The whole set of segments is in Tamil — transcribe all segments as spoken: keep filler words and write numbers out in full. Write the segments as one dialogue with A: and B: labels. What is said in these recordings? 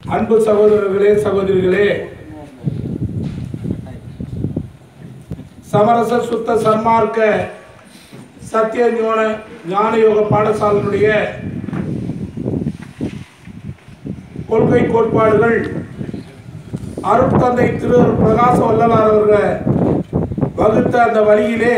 A: அன்பு சகோதரர்களே சகோதரிகளே, சமரச சுத்த சன்மார்க்க சத்திய ஞான ஞான யோக பாடசாலையினுடைய கொள்கை கோட்பாடுகள் அருட்தந்தை திரு பிரகாச வள்ளலார் அவர்கள் வகுத்த அந்த வழியிலே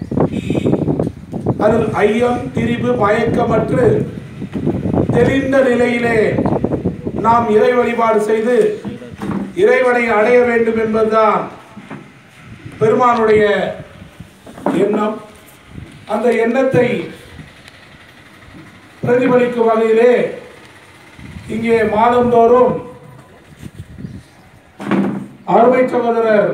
A: அதில் ஐயம் திரிபு மயக்கமற்று தெளிந்த நிலையிலே நாம் இறை வழிபாடு செய்து இறைவனை அடைய வேண்டும் என்பதுதான் பெருமானுடைய எண்ணம். அந்த எண்ணத்தை பிரதிபலிக்கும் வகையிலே இங்கே மாதந்தோறும் அருமை சகோதரர்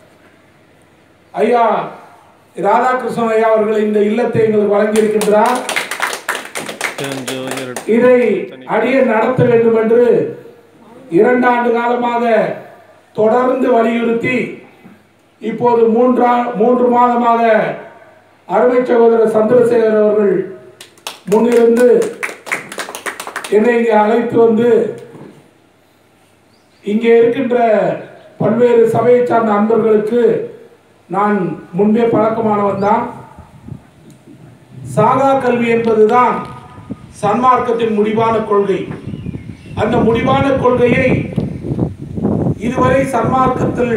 A: ஐயா ராதாகிருஷ்ணன் ஐயா அவர்கள் இந்த இல்லத்தை எங்களுக்கு வழங்கியிருக்கின்றார். இதை அடிய நடத்த வேண்டும் என்று இரண்டாண்டு காலமாக தொடர்ந்து வலியுறுத்தி இப்போது மூன்றா மூன்று மாதமாக அருமை சகோதரர் சந்திரசேகர் அவர்கள் முன்னிருந்து என்னை இங்கே அழைத்து வந்து இங்கே இருக்கின்ற பல்வேறு சபையை சார்ந்த அன்பர்களுக்கு நான் முன்பே பழக்கமானவன் தான். சாகா கல்வி என்பதுதான் சன்மார்க்கத்தின் முடிவான கொள்கை. அந்த முடிவான கொள்கையை இதுவரை சன்மார்க்கத்தில்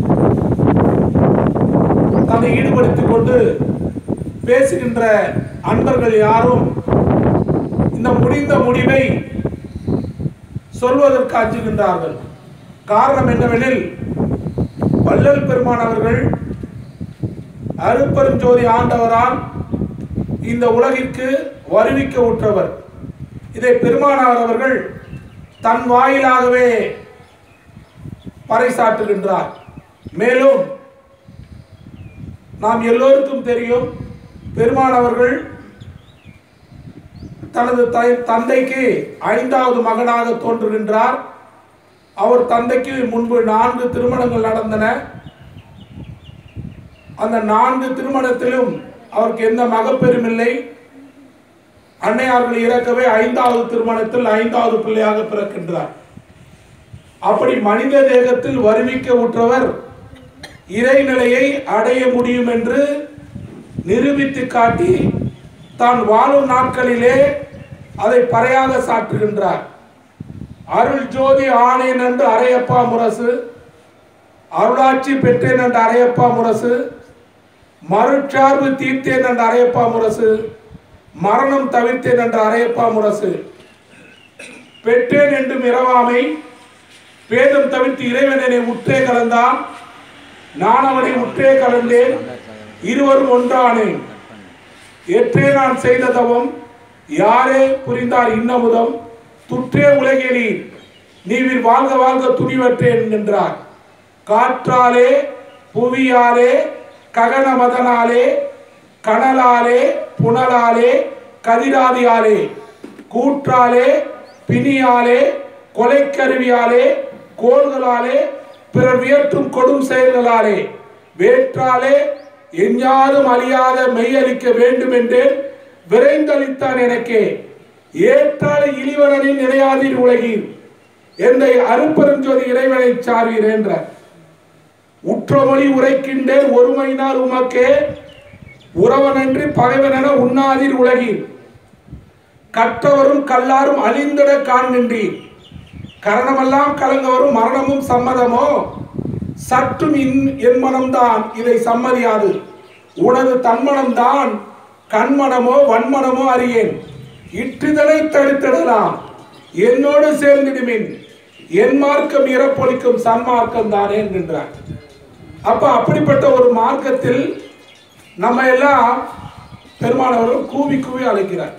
A: தன்னை ஈடுபடுத்திக் கொண்டு பேசுகின்ற அன்பர்கள் யாரும் இந்த முடிந்த முடிவை சொல்வதற்கு அஞ்சுகின்றார்கள். காரணம் என்னவெனில், வள்ளல் பெருமான் அவர்கள் அருட்பெருஞ்சோதி ஆண்டவரால் இந்த உலகிற்கு வருவிக்க உற்றவர். இதை பெருமானார் அவர்கள் தன் வாயிலாகவே பறைசாற்றுகின்றார். மேலும் நாம் எல்லோருக்கும் தெரியும், பெருமான் அவர்கள் தனது தந்தைக்கு ஐந்தாவது மகனாக தோன்றுகின்றார். அவர் தந்தைக்கு முன்பு நான்கு திருமணங்கள் நடந்தன. அந்த நான்கு திருமணத்திலும் அவருக்கு எந்த மகப்பெரும் இல்லை. அன்னையார்கள் இறக்கவே ஐந்தாவது திருமணத்தில் ஐந்தாவது பிள்ளையாக பிறக்கின்றார். அப்படி மனித தேகத்தில் வருவிக்க உற்றவர் இறைநிலையை அடைய முடியும் என்று நிரூபித்து காட்டி தான் வாழும் நாட்களிலே அதை பறையாக சாற்றுகின்றார். அருள் ஜோதி ஆனேன் என்று அரையப்பா முரசு, அருளாட்சி பெற்றேன் என்று அரையப்பா முரசு, மறுச்சார்பு தீர்த்தேன் என்ற அரையப்பா முரசு, மரணம் தவிர்த்தேன் என்ற அரையப்பா முரசு, பெற்றேன் என்று இரவாமை, பேதம் தவிர்த்து இறைவனை உற்றே கலந்தான், நான் அவனை உற்றே கலந்தேன், இருவரும் ஒன்றானேன், ஏற்றே நான் செய்த தவம், யாரே புரிந்தார் இன்னமுதம், துற்றே உலகினி நீவில் வாழ்க வாழ்க துணிவற்றேன் என்றார். காற்றாலே புவியாலே ககன மதனாலே கனலாலே புனலாலே கதிராதியாலே கூற்றாலே பிணியாலே கொலைக்கருவியாலே கோள்களாலே பிறர் வியற்றும் கொடும் செயல்களாலே வேற்றாலே எஞ்ஞாதும் அழியாத மெய்யளிக்க வேண்டும் என்றேன் விரைந்தளித்தான் எனக்கே ஏற்றாலே இழிவனின் நிலையாதீர் உலகீர் என்னை அருட்பெருஞ்சோதி இறைவனை சார்வீர் என்றார். உற்றமொழி உரைக்கின்றேன் ஒருமையினால் உமக்கே உறவனன்றி பகைவனென உண்ணாதீர் உலகீர் கற்றவரும் கல்லாரும் அழிந்திட காண்கின்றீர் கரணமெல்லாம் கலங்கவரும் மரணமும் சம்மதமோ சற்றும் என் மனம்தான் இதை சம்மதியாது உனது தன்மனம்தான் கண்மனமோ வன்மனமோ அறியேன் இற்றுதலை தடுத்திடலாம் என்னோடு சேர்ந்திடுமின் என் மார்க்கம் இறப்பொழிக்கும் சன்மார்க்கம் தானே என்கின்றார். அப்ப அப்படிப்பட்ட ஒரு மார்க்கத்தில் நம்ம எல்லாம் பெருமானவர்கள் கூவி கூவி அழைக்கிறார்.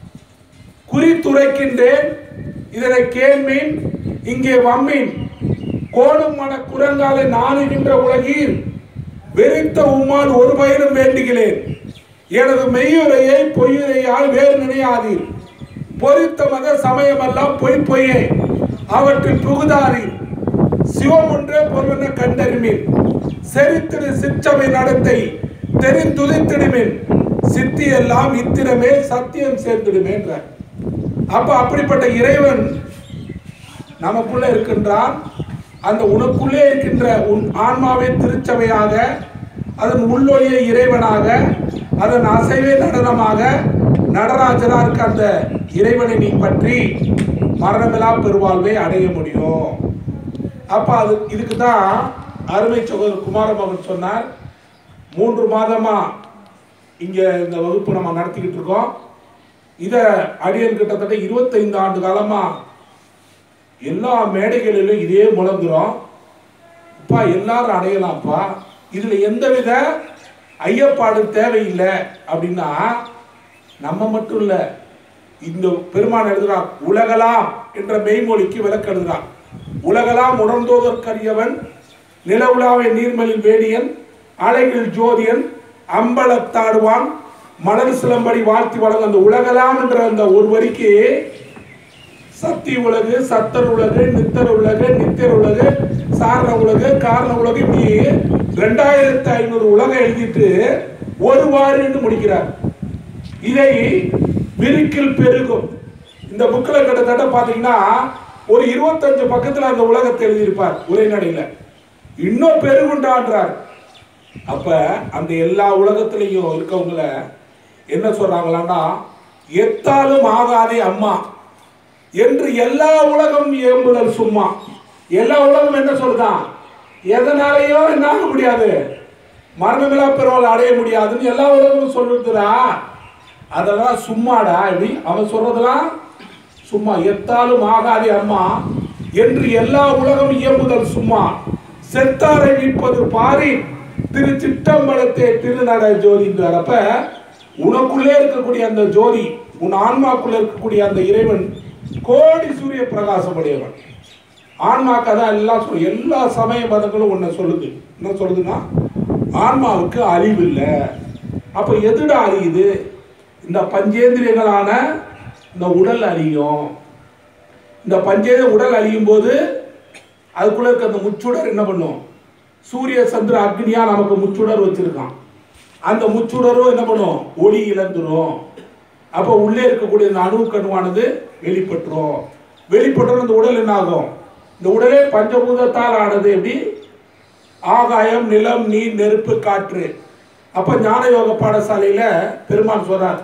A: குறித்துரைக்கின்றேன் இதனை கேள்மீன் இங்கே வம்மீன் கோடும் மன குரங்காலை நாணுகின்ற உலகீர் வெறித்த உம்மால் ஒரு பயிரும் வேண்டுகிறேன் எனது மெய்யுரையை பொய்யுரையால் வேறு நினையாதீர் பொறித்த மத சமயமெல்லாம் பொய் பொய்யே அவற்றில் புகுதாதீர் சிவம் ஒன்றே பொருளென கண்டறிமீர் செறித்திடு சிற்றவை நடத்தை தெரிந்துதித்திடுமேன் சித்தி எல்லாம் இத்திரமே சத்தியம் சேர்த்திடுமே. அப்ப அப்படிப்பட்ட இறைவன் நமக்குள்ள இருக்கின்றான். அந்த உனக்குள்ளே இருக்கின்ற உன் ஆன்மாவை திருச்சபையாக, அதன் உள்ளொளிய இறைவனாக, அதன் அசைவே நடனமாக நடராஜரா இருக்க அந்த இறைவனை நீ பற்றி மரணமில்லா பெருவாழ்வை அடைய முடியும். அப்ப அது இதுக்கு தான் அருமை சகோதரர் குமாரமகன் சொன்னார். மூன்று மாதமா இங்க இந்த வகுப்பு நம்ம நடத்திக்கிட்டு இருக்கோம். இத அடியன் கிட்டத்தட்ட இருபத்தைந்து ஆண்டு காலமா எல்லா மேடைகளிலும் இதே முழங்குறோம். அப்பா எல்லாரும் அடையலாம்ப்பா, இதுல எந்தவித ஐயப்பாடு தேவையில்லை அப்படின்னா, நம்ம மட்டும் இல்ல, இந்த பெருமான் எழுதுறான், உலகலாம் என்ற மெய்மொழிக்கு விளக்க எழுதுறான். உலகலாம் உணர்ந்தோதற்கரியவன், நிலவுலாவை நீர்மலில் வேடியன், அலைகள் ஜோதியன், அம்பலத்தாடுவான், மலர் சிலம்படி வாழ்த்தி வழங்க. அந்த உலகலாம் என்ற அந்த ஒரு வரிக்கு சக்தி உலகு, சத்தர் உலகு, நித்தர் உலகு, நித்தியர் உலகு, சாரண உலகு, காரண உலகு, இப்படி ரெண்டாயிரத்தி ஐநூறு உலகம் எழுதிட்டு ஒரு வாரின்னு முடிக்கிறார். இதை விரிக்கில் பெருகும் இந்த புக்கில் கிட்டத்தட்ட பார்த்தீங்கன்னா ஒரு இருபத்தஞ்சு பக்கத்தில் அந்த உலகத்தை எழுதியிருப்பார் உரைநடையில. இன்னும் பெருகுண்டான்றார். அப்ப அந்த எல்லா உலகத்திலையும் இருக்கவங்கள என்ன சொல்றாங்களான்னா, எத்தாலும் ஆகாதே அம்மா என்று எல்லா உலகம் ஏம்புதல் சும்மா. எல்லா உலகம் என்ன சொல்லுதான், எதனாலையும் என்ன ஆக முடியாது, மரணமில்லா பெருவாள் அடைய முடியாதுன்னு எல்லா உலகமும் சொல்லுதுடா. அதெல்லாம் சும்மாடா. இப்படி அவன் சொல்றதெல்லாம் சும்மா. எத்தாலும் ஆகாதே அம்மா என்று எல்லா உலகம் இயம்புதல் சும்மா. செத்தாரை மீட்பது பாரி திரு சிற்றம்பலத்தை திருநட ஜோதின்றார். அப்ப உனக்குள்ளே இருக்கக்கூடிய அந்த ஜோதி, உன் ஆன்மாக்குள்ள இருக்கக்கூடிய அந்த இறைவன் கோடி சூரிய பிரகாசம் உடையவன். ஆன்மாக்கு தான் எல்லாம் சொல்லு. எல்லா சமய மதங்களும் ஒன்ன சொல்லுது. என்ன சொல்லுதுன்னா, ஆன்மாவுக்கு அழிவு இல்லை. அப்ப எதுடா அழியுது? இந்த பஞ்சேந்திரியங்களான இந்த உடல் அழியும். இந்த பஞ்சேந்திர உடல் அழியும் போது அதுக்குள்ள இருக்க அந்த முச்சுடர் என்ன பண்ணும், சூரிய சந்திர அக்னியா நமக்கு முச்சுடர் வச்சிருக்கான். அந்த முச்சுடரும் என்ன பண்ணும், ஒளி இழந்துரும். அப்போ உள்ளே இருக்கக்கூடிய இந்த அணு கணுவானது வெளிப்பட்டுரும். வெளிப்பட்டு அந்த உடல் என்ன ஆகும், இந்த உடலே பஞ்சபூதத்தால் ஆனது. எப்படி ஆகாயம், நிலம், நீர், நெருப்பு, காற்று. அப்ப ஞான யோக பாடசாலையில பெருமான் சொல்றார்,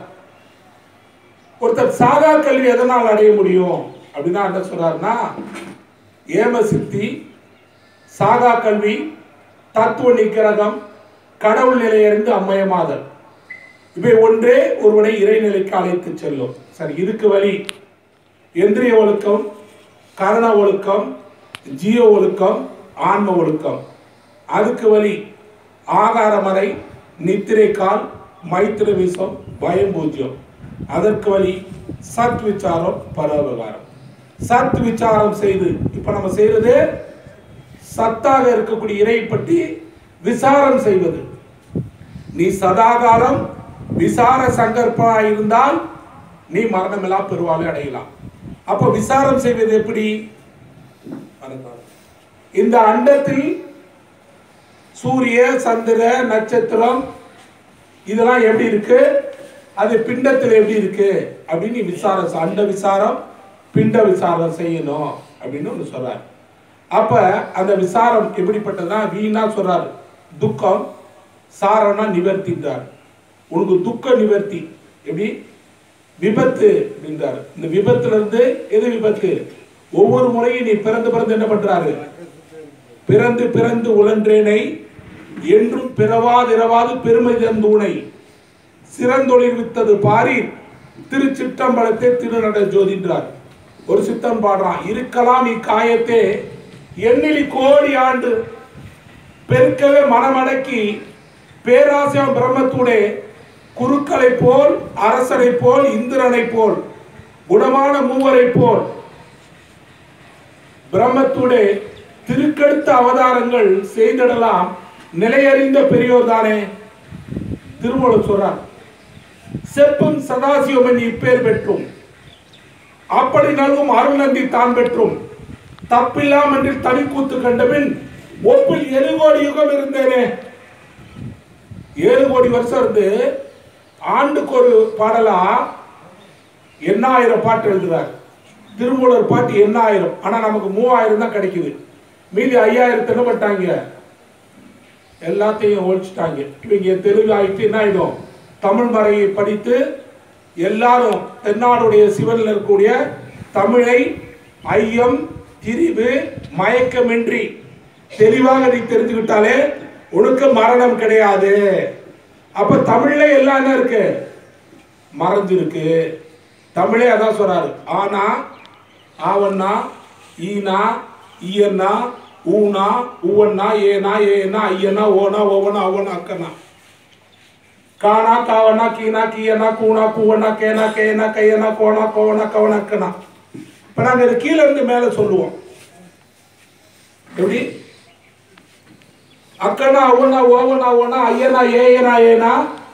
A: ஒருத்தர் சாகா கல்வி எதனால் அடைய முடியும் அப்படின்னா என்ன சொல்றாருன்னா, ஏம சித்தி, சாகா கல்வி, தத்துவ நிக்கிரகம், கடவுள் நிலையிலிருந்து அம்மயமாதல், இவை ஒன்றே ஒருவனை இறைநிலைக்கு அழைத்து செல்லும். சரி, இதுக்கு வழி இந்திரிய ஒழுக்கம், கரண ஒழுக்கம், ஜீவ ஒழுக்கம், ஆன்ம ஒழுக்கம். அதுக்கு வழி ஆகாரமறை, நித்திரை கால், மைத்திர விஷம், பயம் பூஜ்யம். அதற்கு வழி சத் விசாரம், பரோபகாரம். சத் விசாரம் செய்து, இப்ப நம்ம செய்யறது சத்தாக இருக்கக்கூடிய இறை பற்றி விசாரம் செய்வது. நீ சதாகாரம் விசார சங்கற்பா இருந்தால் நீ மரணமில்லா பெருவாளை அடையலாம். அப்ப விசாரம் செய்வது எப்படி? இந்த அண்டத்தில் சூரிய, சந்திர, நட்சத்திரம் இதெல்லாம் எப்படி இருக்கு, அது பிண்டத்தில் எப்படி இருக்கு அப்படின்னு விசாரம், அண்ட விசாரம், பிண்ட விசாரம் செய்யணும் அப்படின்னு ஒன்று சொல்றாரு. அப்ப அந்த விசாரம் எப்படிப்பட்டதுன்னா, வீணா சொல்றாரு துக்கம், சாரம்னா நிவர்த்தின்றார். உனக்கு துக்க நிவர்த்தி எப்படி, விபத்து அப்படின்றாரு. இந்த விபத்துல இருந்து எது விபத்து, ஒவ்வொரு முறையும் நீ பிறந்து பிறந்து என்ன பண்றாரு, பிறந்து பிறந்து உழன்றேனை என்றும் பிறவாதிரவாது பெருமை தந்தூனை சிறந்தொழில் வித்தது பாரி திரு சிற்றம்பலத்தை திருநட ஜோதின்றார். ஒரு சித்தம் பாடுறான், இருக்கலாம் இக்காயத்தே எண்ணிலி கோடி ஆண்டு பெருக்கவே மனமடக்கி பேராசியம் பிரம்மத்தூடே குருக்களை போல், அரசனை போல், இந்திரனை போல், குணமான மூவரை போல் பிரம்மத்தூடே திருக்கெடுத்த அவதாரங்கள் செய்திடலாம் நிலையறிந்த பெரியோர் தானே. திருமூலர் சொல்றார், செப்பும் சதாசிவமன் இப்பேர் பெற்றும் அப்படி நல்கும் அருள் நந்தி தான் பெற்றும் தப்பில்லாம் என்று தனி கூத்து கண்டபின் ஒப்பில் ஏழு கோடி யுகம் இருந்தேனே. ஏழு கோடி வருஷம் இருந்து ஆண்டுக்கு ஒரு பாடலா எண்ணாயிரம் பாட்டு எழுதுறார். திருமூலர் பாட்டு என்ன ஆயிரம், ஆனா நமக்கு மூவாயிரம் தான் கிடைக்குது. மீதி ஐயாயிரத்து என்ன பண்ணிட்டாங்க, எல்லாத்தையும் ஒழிச்சிட்டாங்க. இவங்க தெலுங்கு ஆயிட்டு என்ன ஆயிடும், தமிழ் மறையை படித்து எல்லாரும் தென்னாடுடைய சிவனில் இருக்கக்கூடிய தமிழை ஐயம் திரிவு மயக்கமின்றி தெளிவாக நீ தெரிஞ்சுக்கிட்டாலே உனக்கு மரணம் கிடையாது. அப்ப தமிழ்ல எல்லாம் என்ன இருக்கு, மறைஞ்சிருக்கு. தமிழே அதான் சொல்றாரு, ஆனா ஆவண்ணா ஈனா ஈயண்ணா ஊனா ஊவண்ணா ஏனா ஏனா ஐயனா ஓனா ஓவனா அவனா அக்கனா கானா காவனா கீனா கீயனா கூனா கூவனா கேனா கேனா கையனா கோனா கோவனா கவனா அக்கனா. இப்ப நாங்க இது கீழே இருந்து மேல சொல்லுவோம். எப்படி அக்கனா அவனா ஓவனா ஓனா ஐயனா ஏனா ஏனா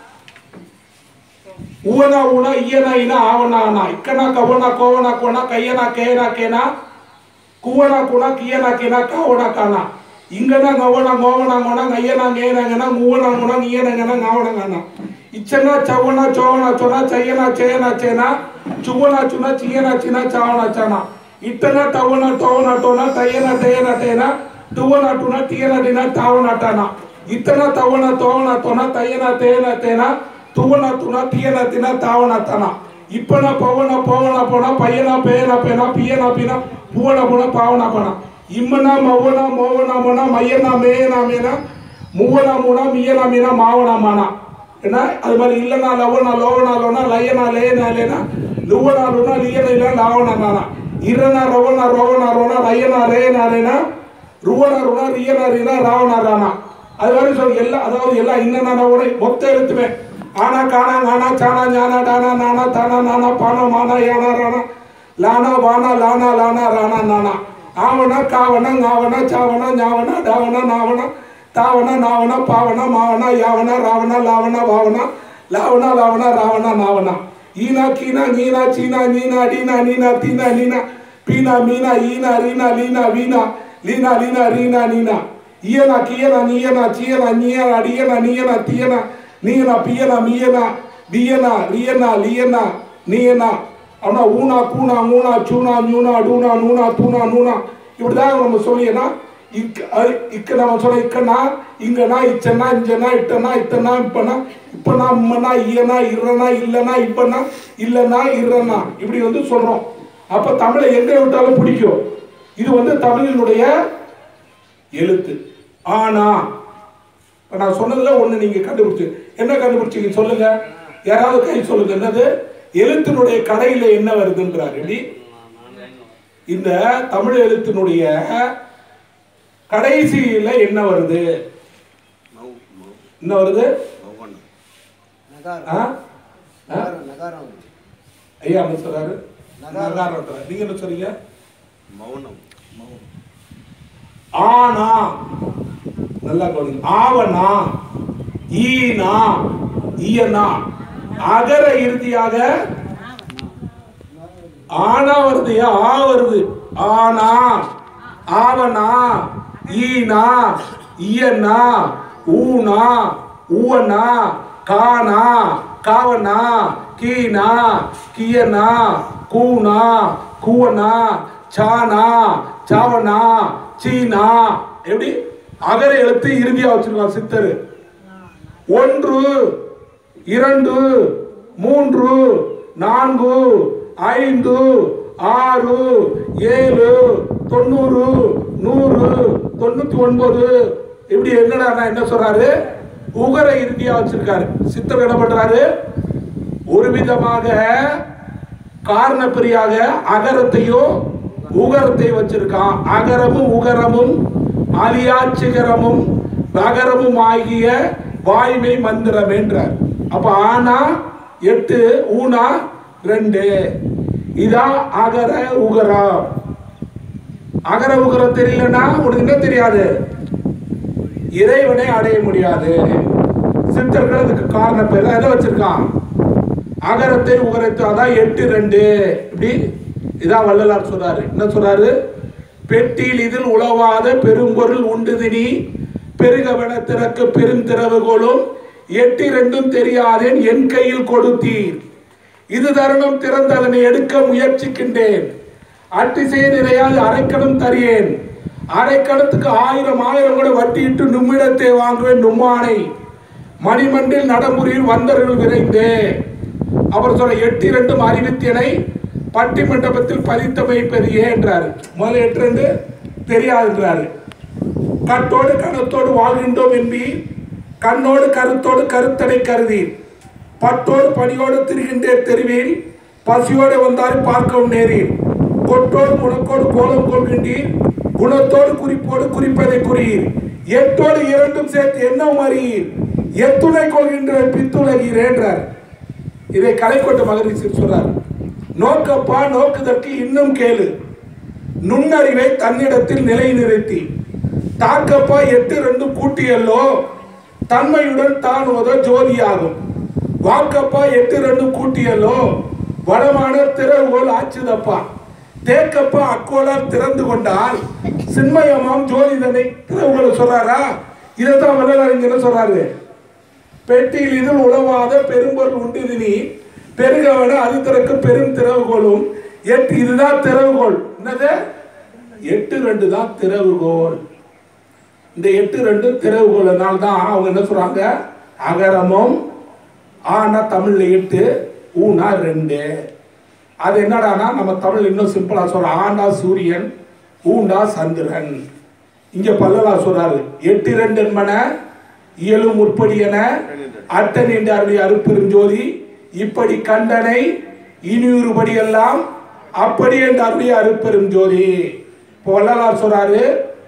A: ஊனா ஊனா ஈயனா ஈனா ஆவனா ஆனா இக்கனா கவனா கோவனா கோனா கையனா கேனா கேனா கூவனா கூனா கீயனா கீனா காவனா கானா இங்கனா கவனா கோவனா கோனா கையனா கேனாங்கனா மூவனா மூனா நீயனங்கனா காவனா கானா இச்சனா சவனா சோவனா சோனா சையனா சேனா சேனா சுவனா சுனா சியனா சினா சாவனா சானா இத்தனா தவனா தோவனா தோனா தையனா தையனா தேனா துவனா துனா தியனா தினா தாவனா தானா இத்தனா தவனா தோவனா தோனா தையனா தேனா தேனா துவனா துனா தியனா தினா தாவனா தானா இப்பனா பவனா போவனா போனா பையனா பேயனா பேனா பியனா பினா பூவனா பூனா பாவனா பானா இம்மனா மவனா மோவனா மோனா மையனா மேயனா மேனா மூவனா மூனா மியனா மீனா மாவனா மானா. என்ன அது மாதிரி இல்லனா லவனா லோவனா லோனா லயனா லேனா லேனா லுவனா லுனா லியனா இல்ல லாவனா நானா இரனா ரவனா ரோவனா ரோனா ரயனா ரேனா ரேனா ருவனா ருனா ரியனா ரீனா ராவனா ரானா. அது மாதிரி சொல்ல எல்லாம், அதாவது எல்லாம் இன்னனா நவனை மொத்த எழுத்துமே ஆனா கானா கானா சானா ஞானா டானா நானா தானா நானா பானா மானா யானா ரானா லானா வானா லானா லானா ரானா நானா ஆவனா காவனா ஞாவனா சாவனா ஞாவனா டாவனா நாவனா தாவனா நாவனா பாவனா மாவனா யாவனா ராவனா லாவனா வாவனா லாவனா லாவனா ராவனா நாவனா ஈனா கீனா நீனா சீனா நீனா டீனா நீனா தீனா நீனா பீனா மீனா ஈனா ரீனா லீனா வீணா லீனா லீனா ரீனா நீனா ஈயனா கீயனா நீயனா சீயனா நீயனா அடியனா நீயனா தீயனா நீயனா பியனா மீயனா பியனா ரியனா லியனா நீயனா அவனா ஊனா கூனா மூனா சூனா நியூனா டூனா நூனா தூனா நூனா. இப்படிதான் நம்ம சொல்லியனா இக்க இக்க நம்ம சொல்ல இக்கனா இங்கனா இச்சனா இஞ்சனா இட்டனா இத்தனா இப்பனா இப்பனா இம்மனா ஈயனா இரனா இல்லனா இப்பனா இல்லனா இரனா இப்படி வந்து சொல்றோம். அப்ப தமிழை எங்க விட்டாலும் பிடிக்கும். இது வந்து தமிழினுடைய எழுத்து. ஆனா நான் சொன்னதுல ஒண்ணு நீங்க கண்டுபிடிச்சு என்ன கண்டுபிடிச்சீங்க சொல்லுங்க, யாராவது கை சொல்லுங்க. என்னது எழுத்தினுடைய கடையில என்ன வருதுன்றார். இந்த தமிழ் எழுத்தினுடைய கடைசியில என்ன வருது, என்ன வருது ஐயா என்ன சொல்றாரு, நீங்க என்ன சொல்றீங்க, மௌனம். ஆனா நல்லா கவனிங்க, ஆவனா ஈனா ஈயனா அகர இறுதியாக ஆனா வருது, ஆ வருது. ஆனா ஆவனா ஈனா ஈயனா ஊனா ஊவனா கானா காவனா கீனா கியனா கூனா கூவனா சானா சாவனா சீனா. எப்படி அகர எழுத்து இறுதியா வச்சிருக்கான் சித்தரு. ஒன்று இரண்டு மூன்று நான்கு ஐந்து ஆறு ஏழு தொண்ணூறு நூறு தொண்ணூத்தி ஒன்பது இப்படி என்னடா என்ன சொல்றாரு, உகர இறுதியா வச்சிருக்காரு. சித்தர் என்ன பண்றாரு, ஒரு விதமாக காரணப்பிரியாக அகரத்தையும் உகரத்தையும் வச்சிருக்கான். அகரமும் உகரமும் அலியாச்சிகரமும் நகரமும் ஆகிய வாய்மை மந்திரம் என்றார். அப்ப ஆனா எட்டு ஊனா ரெண்டு, இதான் அகர உகரம். அகர உகரம் தெரியலன்னா உனக்கு என்ன தெரியாது, இறைவனை அடைய முடியாது. சித்தர்கள் அதுக்கு காரண பேர் எதை வச்சிருக்கான், அகரத்தை உகரத்தை. அதான் எட்டு ரெண்டு இப்படி. இதான் வள்ளலார் சொல்றாரு. என்ன சொல்றாரு, பெட்டியில் இதில் உளவாத பெரும்பொருள் உண்டுதினி பெருகவன திறக்க பெருந்திறவுகோளும் எட்டு ரெண்டும் தெரியாதேன் என் கையில் கொடுத்தீர் இது தருணம் திறந்து அதனை எடுக்க முயற்சிக்கின்றேன் அட்டிசை நிறையாது அரைக்கணம் தரியேன், அரைக்கணத்துக்கு ஆயிரம் ஆயிரம் கூட வட்டியிட்டு நும்மிடத்தை வாங்குவேன் நும்மானை, மணிமண்டில் நடமுறையில் வந்தர்கள் விரைந்து. அவர் சொல்ல எட்டு இரண்டும் அறிவித்தியனை பட்டி மண்டபத்தில் பதித்தமை பெரிய என்றாரு. முதல்ல எட்டு ரெண்டு தெரியாதுன்றாரு. கட்டோடு கணத்தோடு வாழ்கின்றோம் என்பி, கண்ணோடு கருத்தோடு கருத்தடை கருதி, பட்டோடு பணியோடு திரிகின்றேன் தெருவில், பசியோடு வந்தாரு பார்க்கவும் நேரில், கொட்டோடு முனக்கோடு கோலம் கொள்கின்றீர், குணத்தோடு குறிப்போடு குறிப்பதை குறியீர், எட்டோடு இரண்டும் சேர்த்து என்ன அறியீர், எத்துணை கொள்கின்ற பித்துலகிறேன்றார். இதை கலைக்கோட்டு மகரிஷி சொல்றார். நோக்கப்பா நோக்குதற்கு இன்னும் கேளு, நுண்ணறிவை தன்னிடத்தில் நிலை நிறுத்தி, தாக்கப்பா எட்டு ரெண்டு கூட்டியல்லோ தன்மையுடன் தான் ஓத ஜோதியாகும், வாக்கப்பா எட்டு ரெண்டு கூட்டியல்லோ வடமான திறவுகோல் ஆச்சுதப்பா, தேக்கப்பா அக்கோலால் திறந்து கொண்டால் சின்மயமாம் ஜோதிதனை திறவுகோல சொல்றாரா. இதைத்தான் வள்ளலார் சொல்றாரு. பெட்டியில் இதில் உழவாத பெரும்பொருள் உண்டு நீ பெருகவன அது திறக்கு பெரும் திறவுகோலும் எட்டு, இதுதான் திறவுகோல். என்னது? எட்டு ரெண்டு தான் திறவுகோல். இந்த எட்டு ரெண்டு திறவுகோல்னால தான் அவங்க என்ன சொல்றாங்க, அகரமும் ஆனா தமிழ்ல எட்டு, ஊனா ரெண்டு. அது என்னடானா நம்ம தமிழ் இன்னும் சிம்பிளா சொல்றோம். ஆண்டா சூரியன், ஊண்டா சந்திரன். இங்க பல்லலார் சொல்றாரு எட்டு ரெண்டு என்பன இயலு முற்படி என அட்டன் என்று அருளி அருப்பெரும் ஜோதி, இப்படி கண்டனை இனியுறுபடி எல்லாம் அப்படி என்று அருளி அருப்பெரும் ஜோதி. இப்போ வள்ளலார் சொல்றாரு,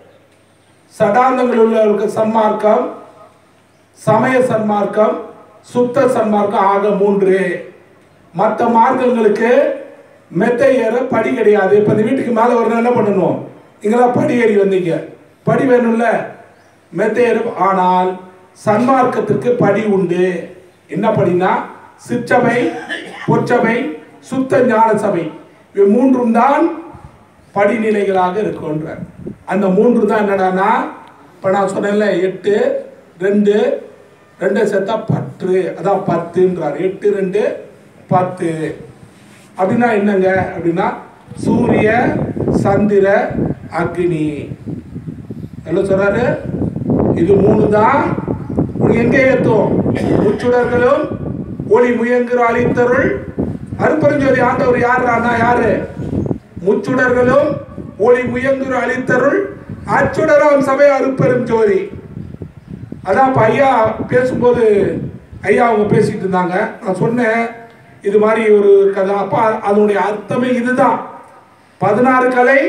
A: சடாந்தங்கள் உள்ளவர்களுக்கு சன்மார்க்கம், சமய சன்மார்க்கம், சுத்த சன்மார்க்கம் ஆக மூன்று. மற்ற மார்க்கங்களுக்கு மெத்தை ஏற படி கிடையாது. இப்ப இந்த வீட்டுக்கு மேல வரணும் என்ன பண்ணணும், நீங்களாம் படி ஏறி வந்தீங்க, படி வேணும்ல, மெத்தை ஏற. ஆனால் சன்மார்க்கத்திற்கு படி உண்டு. என்ன படினா சிற்சபை, பொற்சபை, சுத்த ஞான சபை, இவை மூன்றும் தான் படிநிலைகளாக இருக்குன்ற. அந்த மூன்று தான் என்னடானா, இப்ப நான் சொன்னேன்ல எட்டு ரெண்டு ரெண்டு சேர்த்தா பத்து, அதான் பத்துன்றார். எட்டு ரெண்டு பத்து அப்படின்னா என்னங்க அப்படின்னா சூரிய சந்திர அக்னி எல்லாம் சொல்றாரு. இது மூணு தான் எங்கே ஏத்தும், முச்சுடர்களும் ஒளி முயங்குற அளித்தருள் அருப்பெருஞ்சோதி ஆண்டவர் யாருன்னா யாரு, முச்சுடர்களும் ஒளி முயங்குற அளித்தருள் அச்சுடராம் சபை அருப்பெரும் ஜோதி. அதான் இப்போ ஐயா பேசும்போது ஐயா அவங்க பேசிட்டு இருந்தாங்க, நான் சொன்னேன் இது மாதிரி ஒரு கதை. அப்போ அதனுடைய அர்த்தமே இதுதான். பதினாறு கலை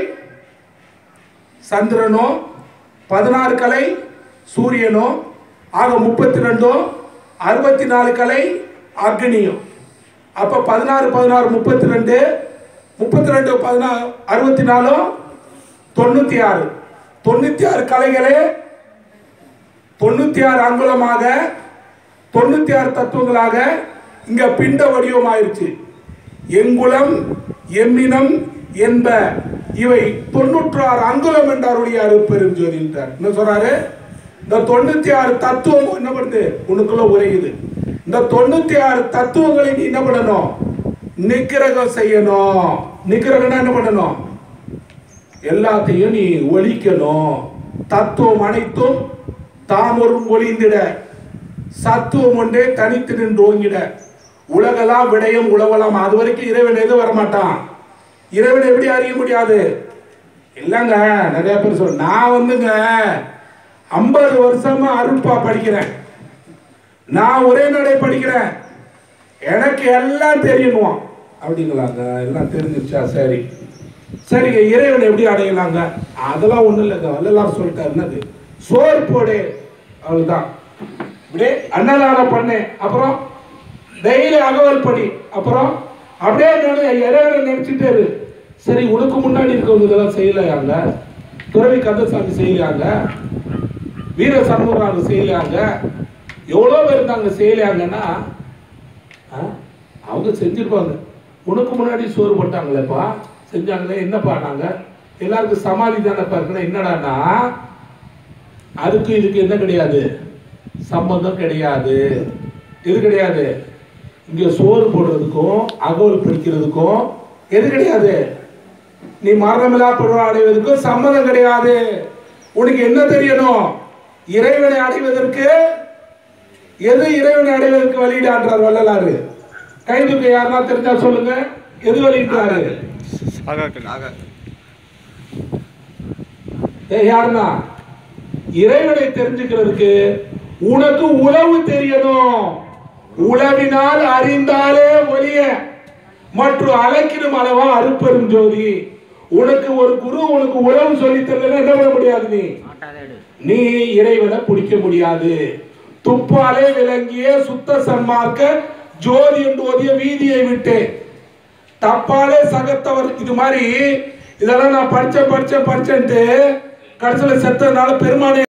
A: சந்திரனோ, பதினாறு கலை சூரியனோ, ஆக முப்பத்தி ரெண்டும், அறுபத்தி நாலு கலை அக்னியும். அப்ப பதினாறு பதினாறு முப்பத்தி ரெண்டு, முப்பத்தி ரெண்டு பதினாறு அறுபத்தி நாலும் தொண்ணூத்தி ஆறு, தொண்ணூத்தி ஆறு கலைகளே தொண்ணூத்தி ஆறு அங்குலமாக தொண்ணூத்தி ஆறு தத்துவங்களாக இங்க பிண்ட வடிவம் ஆயிருச்சு. எங்குலம் எம்மினம் என்ப இவை தொண்ணூற்றி ஆறு அங்குலம் என்றாருடைய அருட்பெரும் ஜோதி என்றார். என்ன சொல்றாரு, இந்த தொண்ணூத்தி ஆறு தத்துவம் என்ன பண்ணுது, உனக்குள்ள உரையுது. இந்த தொண்ணூத்தி ஆறு தத்துவங்களை நீ என்ன பண்ணணும், நிக்கிரகம் செய்யணும். நிக்கிரகம்னா என்ன பண்ணணும், எல்லாத்தையும் நீ ஒழிக்கணும். தத்துவம் அனைத்தும் தாமொரும் ஒளிந்திட, சத்துவம் ஒன்றே தனித்து நின்று ஓங்கிட, உலகெல்லாம் விடயம் உலகலாம். அது வரைக்கும் இறைவன் எது வரமாட்டான். இறைவனை எப்படி அறிய முடியாது இல்லைங்க. நிறைய பேர் சொல்ல, நான் வந்துங்க ஐம்பது வருஷமா அருட்பா படிக்கிறேன், நான் ஒரே நடை படிக்கிறேன், எனக்கு எல்லாம் தெரியணும் அப்படிங்களாங்க. எல்லாம் தெரிஞ்சிருச்சா, சரி சரிங்க. இறைவனை எப்படி அடையலாங்க, அதெல்லாம் ஒண்ணும் இல்லைங்க. வள்ளலார் சொல்லிட்டாரு, என்னது சோறு போடு, அவ்வளவுதான். இப்படியே அன்னதான பண்ணு, அப்புறம் டெய்லி அகவல் படி, அப்புறம் அப்படியே இறைவனை நினைச்சுட்டே இரு. சரி, உனக்கு முன்னாடி இருக்கவங்க இதெல்லாம் செய்யலையாங்க, துறவி கந்தசாமி செய்யலையாங்க, வீர சண்முகம் செய்யலையாங்க, எவ்வளோ பேர் இருந்தாங்க செய்யலையாங்கன்னா அவங்க செஞ்சிருப்பாங்க. உனக்கு முன்னாடி சோறு போட்டாங்களேப்பா, செஞ்சாங்களே, என்னப்பா நாங்க எல்லாருக்கும் சமாளி தானப்பா இருக்கணும். என்னடானா அதுக்கு இதுக்கு என்ன கிடையாது, சம்பந்தம் கிடையாது. இது கிடையாது. இங்க சோறு போடுறதுக்கும் அகவல் படிக்கிறதுக்கும் எது கிடையாது, நீ மரணமில்லா பெருவாழ் அடைவதற்கு சம்மதம் கிடையாது. உனக்கு என்ன தெரியணும்? இறைவனை அடைவதற்கு எது இறைவனை அடைவதற்கு வழியிடான்றார் வள்ளலாறு. கைதுக்கு யாருன்னா தெரிஞ்சா சொல்லுங்க, எது வழியிட்டாரு? யாருன்னா இறைவனை தெரிஞ்சுக்கிறதுக்கு உனக்கு உளவு தெரியணும். உளவினால் அறிந்தாலே ஒளிய மற்றும் அழைக்கிடும் அளவா அருப்பெரும் ஜோதி. உனக்கு ஒரு குரு உனக்கு உளவு சொல்லி தரல என்ன பண்ண முடியாது? நீ நீ இறைவனை பிடிக்க முடியாது. துப்பாலே விளங்கிய சுத்த சன்மார்க்க ஜோதி என்று ஓதிய வீதியை விட்டு தப்பாலே சகத்தவர். இது மாதிரி இதெல்லாம் நான் படிச்ச படிச்ச படிச்சேன்ட்டு கடைசியில் செத்ததுனால பெருமானே